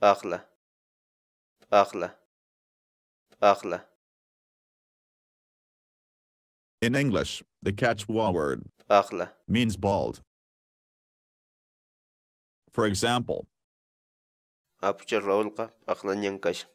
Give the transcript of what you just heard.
Pakhla. Pakhla. Pakhla. In English, the Quechua word Pakhla. means bald. For example, Apucha Raulqa, Pakhla Nyankash.